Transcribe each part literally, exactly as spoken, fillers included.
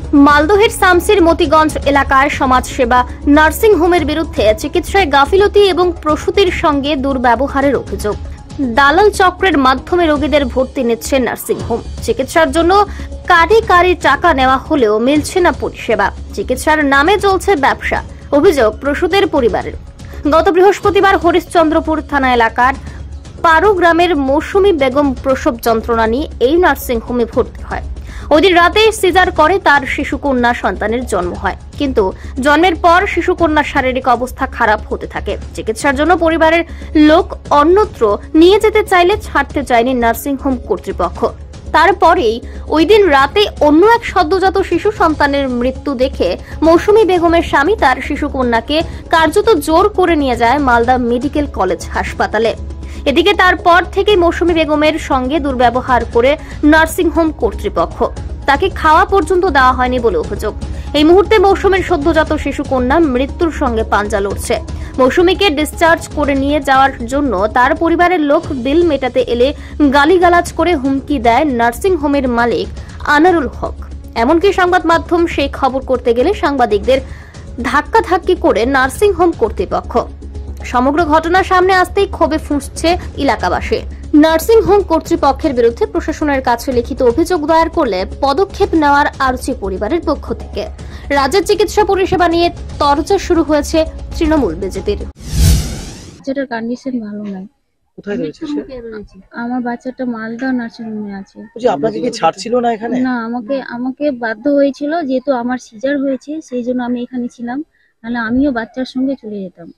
মালদহের শামসির মতিগঞ্জ এলাকার সমাজসেবা নার্সিং হোমের বিরুদ্ধে চিকিৎসায় গাফিলতি এবং প্রসূতির সঙ্গে দুর্ব্যবহারের অভিযোগ। দালাল চক্রের মাধ্যমে রোগীদের ভর্তি নিচ্ছে নার্সিং হোম। চিকিৎসার জন্য কারি কারি টাকা নেওয়া হলেও মিলছে না পরিষেবা। চিকিৎসার নামে চলছে ব্যবসা, অভিযোগ প্রসূতির পরিবারের। গত বৃহস্পতিবার হরিশ্চন্দ্রপুর থানা এলাকার পারু গ্রামের মৌসুমী বেগম প্রসব যন্ত্রণা নিয়ে এই নার্সিং হোমে ভর্তি হয়। ওই দিন রাতে সিজার করে তার শিশুকন্যা সন্তানের জন্ম হয়, কিন্তু জন্মের পর শিশুকন্যার শারীরিক অবস্থা খারাপ হতে থাকে। চিকিৎসার জন্য পরিবারের লোক অন্যত্র নিয়ে যেতে চাইলে ছাড়তে চায়নি নার্সিং হোম কর্তৃপক্ষ। তারপরেই ওই দিন রাতে অন্য এক সদ্যজাত শিশু সন্তানের মৃত্যু দেখে মৌসুমী বেগমের স্বামী তার শিশুকন্যাকে কার্যত জোর করে নিয়ে যায় মালদা মেডিকেল কলেজ হাসপাতালে। এদিকে তারপর থেকে মৌসুমী বেগমের সঙ্গে দুর্ব্যবহার করে নার্সিং হোম কর্তৃপক্ষ। তাকে খাওয়া পর্যন্ত দেওয়া হয়নি বলে অভিযোগ। এই মুহূর্তে মৌসুমীর সদ্যজাত শিশু কন্যা মৃত্যুর সঙ্গে পাঞ্জা লড়ছে। মৌসুমীকে ডিসচার্জ করে নিয়ে যাওয়ার জন্য তার পরিবারের লোক বিল মেটাতে এলে গালিগালাজ করে হুমকি দেয় নার্সিং হোমের মালিক আনারুল হক। এমনকি সংবাদ মাধ্যম সেই খবর করতে গেলে সাংবাদিকদের ধাক্কাধাক্কি করে নার্সিং হোম কর্তৃপক্ষ। সমগ্র ঘটনা সামনে আসতেই ক্ষোভে ফুঁসছে এলাকাবাসী। নার্সিং হোম কর্তৃপক্ষের বিরুদ্ধে প্রশাসনের কাছে লিখিত অভিযোগ দায়ের করলে পদক্ষেপ নেওয়ার আর্জি পরিবারের পক্ষ থেকে। রাজ্যের চিকিৎসা পরিষেবা নিয়ে তরজা শুরু হয়েছে তৃণমূল বিজেপির। বাচ্চাটার কন্ডিশন ভালো নয়। কোথায় রয়েছে সে? আমার বাচ্চাটা মালদা নার্সিং হোমে আছে। বুঝি আপনাকে কি ছাড়ছিল না এখানে? না, আমাকে আমাকে বাধ্য হয়েছিল, যেহেতু আমার সিজার হয়েছে সেই জন্য আমি এখানে ছিলাম, নাহলে আমিও বাচ্চার সঙ্গে চলে যেতাম।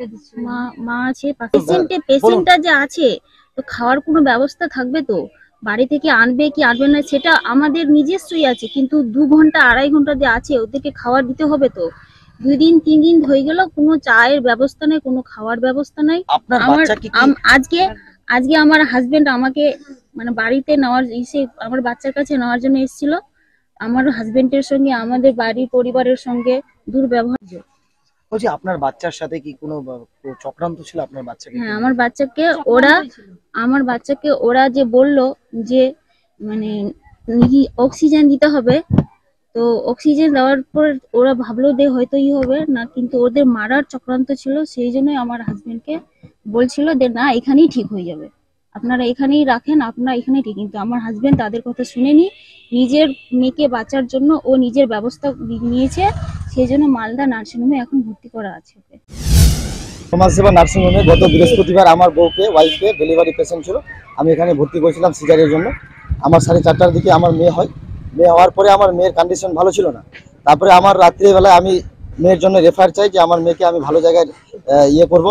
মা মা আছে, পেশেন্টে পেশেন্টটা যে আছে, তো খাওয়ার কোনো ব্যবস্থা থাকবে তো? বাড়ি থেকে আনবে কি আনবে না সেটা আমাদের নিজস্বই আছে, কিন্তু দু ঘন্টা আড়াই ঘন্টা যে আছে ওদেরকে খাবার দিতে হবে তো। দুই দিন তিন দিন হয়ে গেল, কোনো চায়ের ব্যবস্থা নেই, কোনো খাওয়ার ব্যবস্থা নেই। আমার আজকে আজকে আমার হাজবেন্ড আমাকে মানে বাড়িতে নেওয়ার এসে আমার বাচ্চার কাছে নেওয়ার জন্য এসেছিল। আমার হাজবেন্ডের সঙ্গে আমাদের বাড়ির পরিবারের সঙ্গে দুর্ব্যবহার। বলছি আপনার বাচ্চার সাথে কি কোনো চক্রান্ত ছিল আপনার বাচ্চাকে? হ্যাঁ, আমার বাচ্চাকে ওরা আমার বাচ্চাকে ওরা যে বললো যে মানে অক্সিজেন দিতে হবে, তো অক্সিজেন দেওয়ার পর ওরা ভাবলো যে হয়তো ই হবে না, কিন্তু ওদের মারার চক্রান্ত ছিল। সেই জন্যই আমার হাজবেন্ডকে বলছিল যে না, এখানেই ঠিক হয়ে যাবে, আপনারা এখানেই রাখেন, আপনারা এখানেই ঠিক। কিন্তু আমার হাজবেন্ড তাদের কথা শুনেনি, নিজের মেয়েকে বাঁচার জন্য ও নিজের ব্যবস্থা নিয়েছে। সেই জন্য মালদা নার্সিংহোমে এখন ভর্তি করা আছে। সমাজসেবা নার্সিংহোমে গত বৃহস্পতিবার আমার বউকে ওয়াইফকে ডেলিভারি পেশেন্ট ছিল, আমি এখানে ভর্তি করেছিলাম সিজারের জন্য। আমার সাড়ে চারটার দিকে আমার মেয়ে হয়। মেয়ে হওয়ার পরে আমার মেয়ের কন্ডিশন ভালো ছিল না। তারপরে আমার রাত্রিবেলায় আমি মেয়ের জন্য রেফার চাই যে আমার মেয়েকে আমি ভালো জায়গায় ইয়ে করব,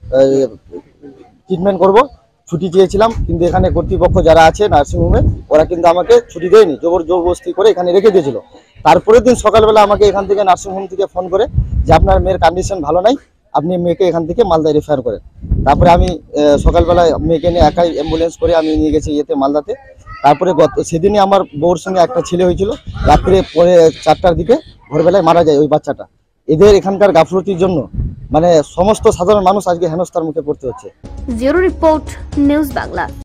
ট্রিটমেন্ট করব। ছুটি চেয়েছিলাম, কিন্তু এখানে কর্তৃপক্ষ যারা আছে নার্সিংহোমে ওরা কিন্তু আমাকে ছুটি দেয়নি, জবর জবরদস্তি করে এখানে রেখে দিয়েছিল। তারপরের দিন সকালবেলা আমাকে এখান থেকে নার্সিংহোম থেকে ফোন করে যে আপনার মেয়ের কন্ডিশন ভালো নাই, আপনি মেয়েকে এখান থেকে মালদায় রেফার করেন। তারপরে আমি সকালবেলা মেয়েকে নিয়ে একাই অ্যাম্বুলেন্স করে আমি নিয়ে গেছি ইয়েতে মালদাতে। তারপরে গত সেদিনই আমার বউর সঙ্গে একটা ছেলে হয়েছিল, রাত্রে পরে চারটার দিকে ভোরবেলায় মারা যায় ওই বাচ্চাটা। এদের এখানকার গাফলতির জন্য মানে সমস্ত সাধারণ মানুষ আজকে হেনস্থার মুখে পড়তে হচ্ছে। Bureau report, news Bangla.